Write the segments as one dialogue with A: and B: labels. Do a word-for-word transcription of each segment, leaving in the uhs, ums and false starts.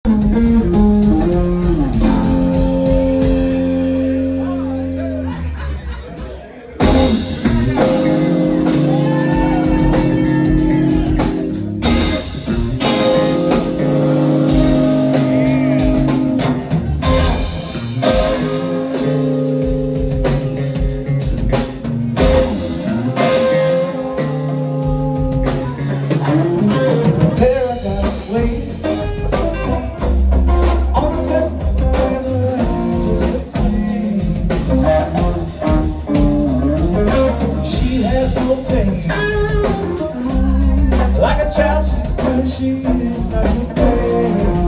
A: Like a child, she's good, she is like a baby.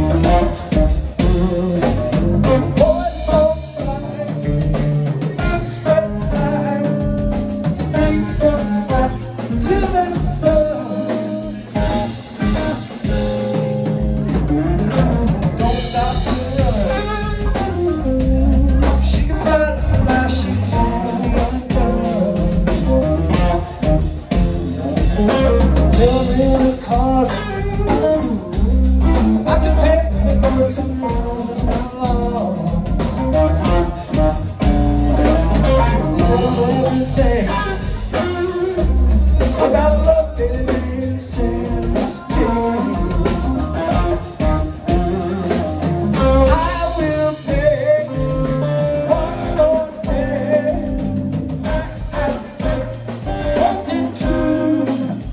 A: Boys don't fly, expect life, spring from right to the sun. Don't stop to run. She can find a life, she can tell me the cause. I can pay the girl to know it's not long. Sell everything without love, baby, baby, send this king. I will pay one more day. I, I said, won't it true?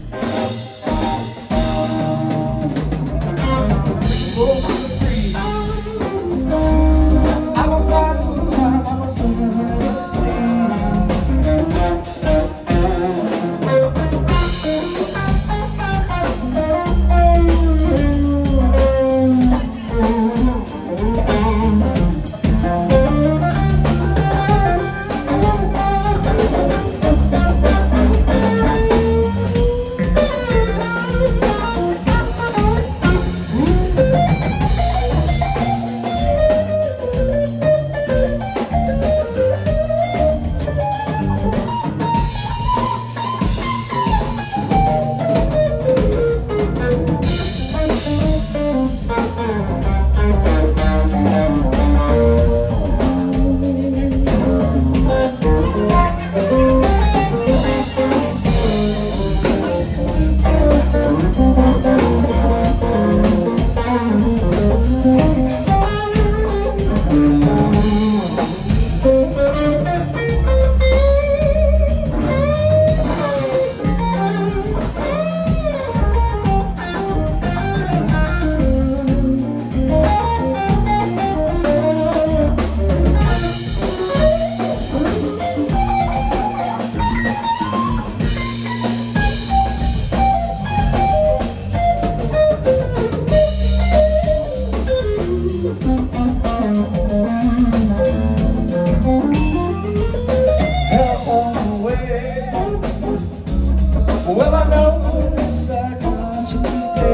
A: Well, I know this, I got you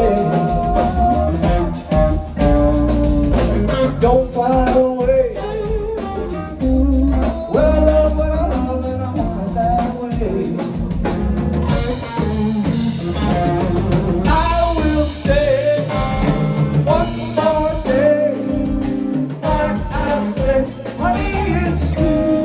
A: today. Don't fly away. Well, I love what I love and I want it that way. I will stay one more day. Like I said, honey, it's you.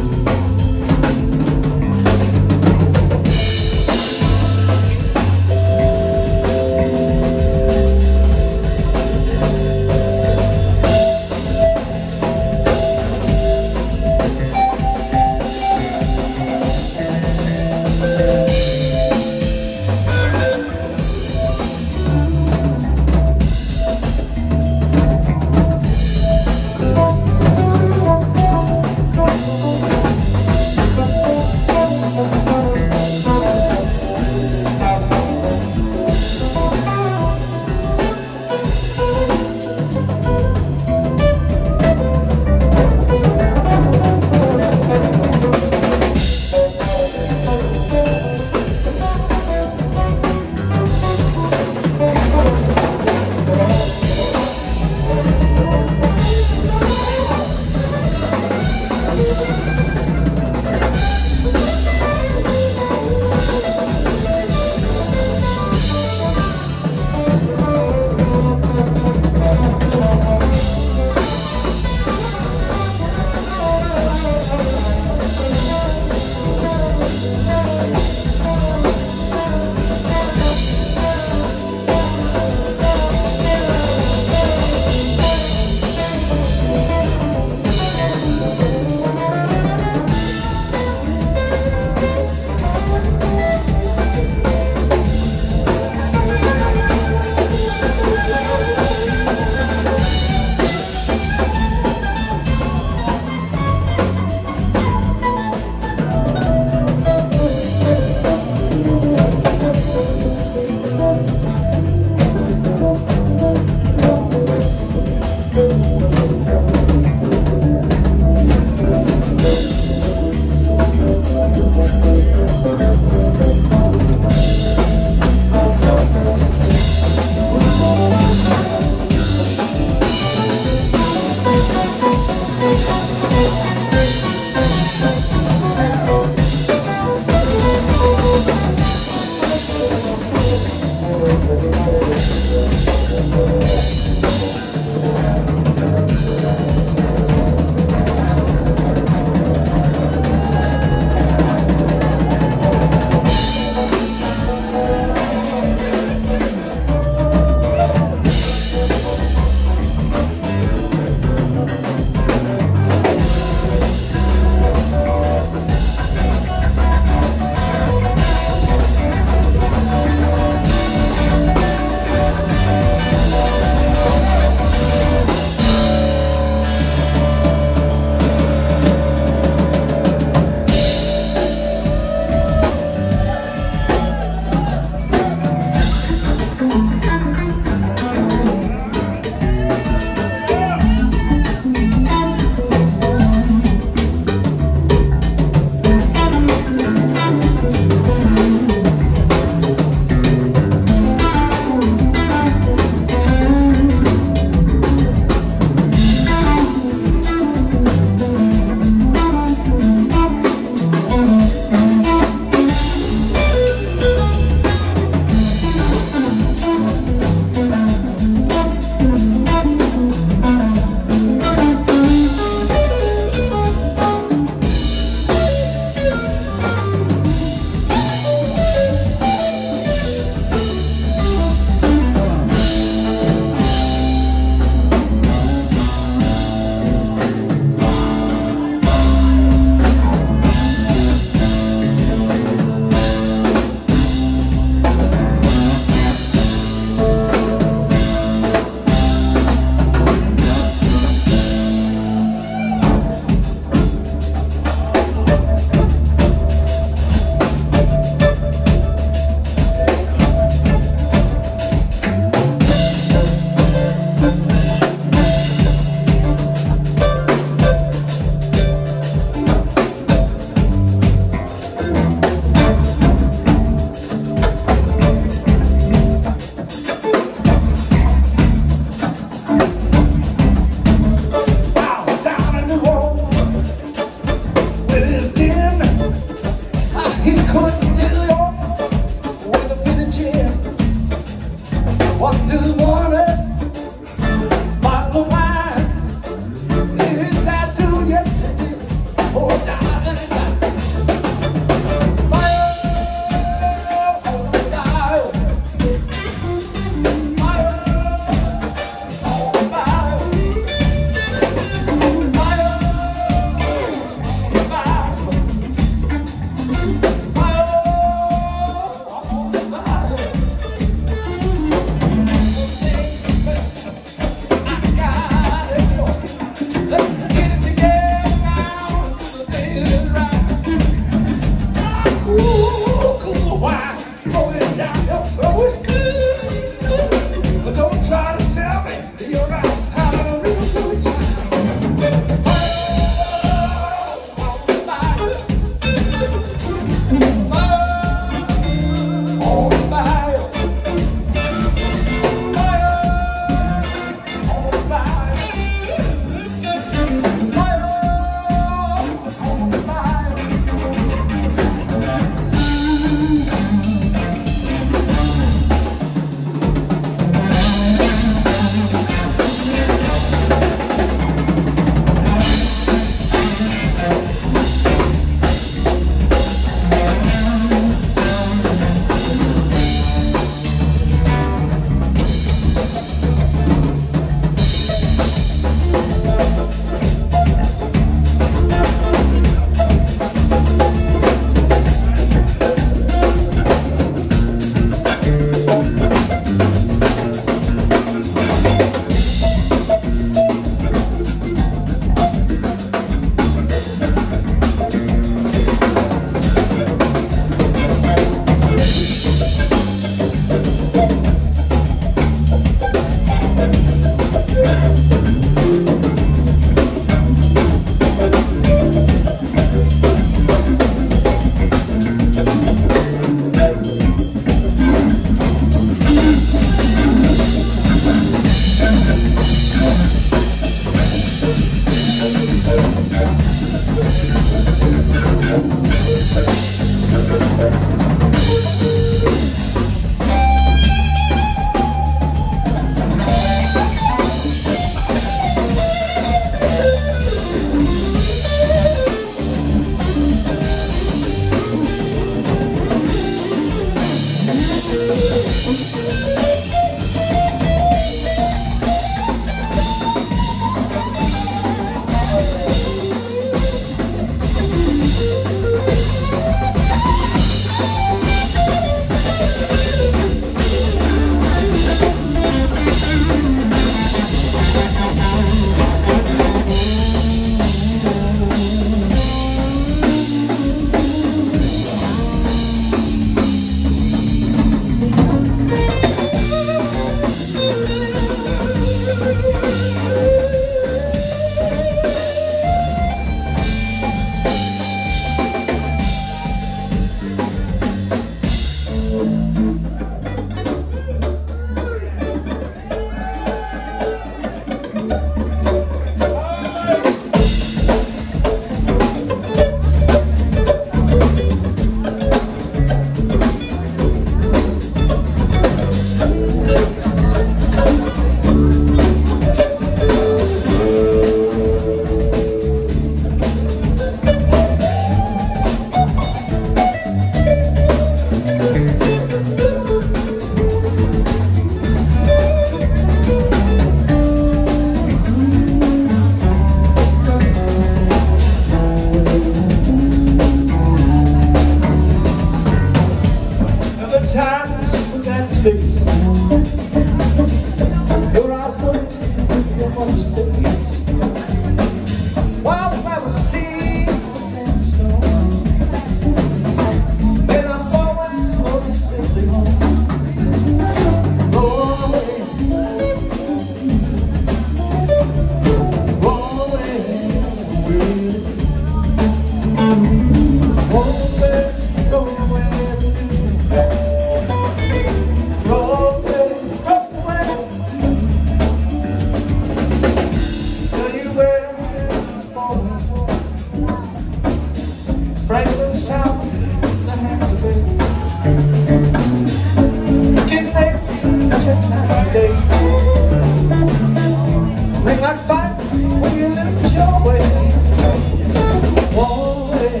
A: you lose your way. Roll away,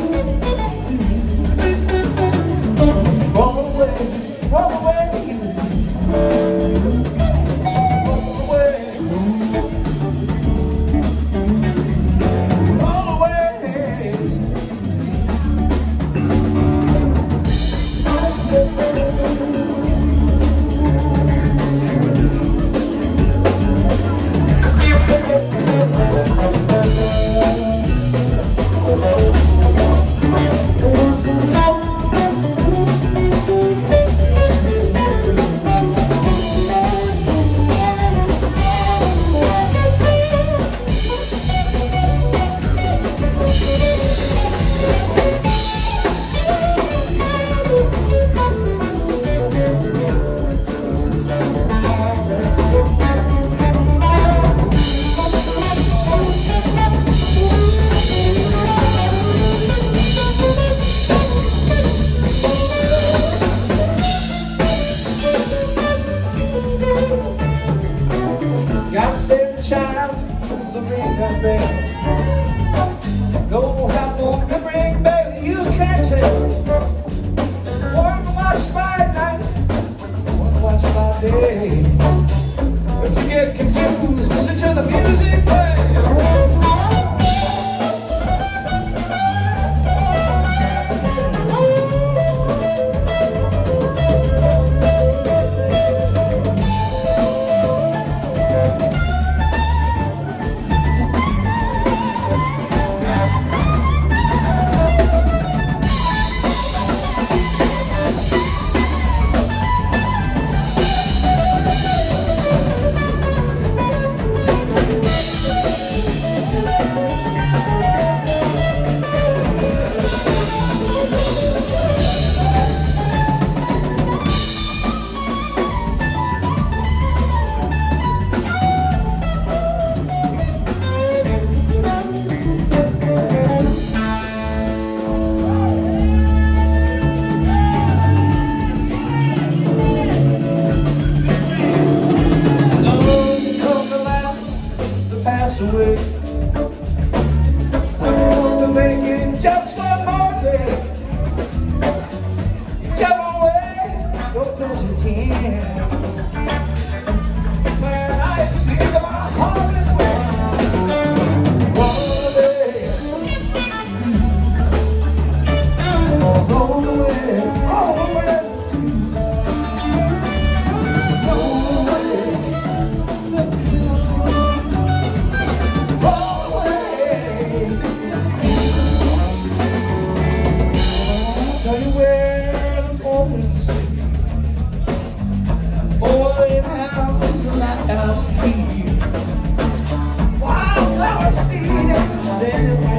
A: roll away, roll away, roll away, roll away. God save the child, the ring that bell. Go have one to ring bell, you can't tell. One watch by night, one watch by day. If you get confused, listen to the music play. Away. Someone to make it just one more day. Jump away, go pleasant ten. Man, I ain't seen my heart this way. Roll away, roll away, roll away, roll away. Tell you where the moments for in house and that house key. Wildflower seed and the sand.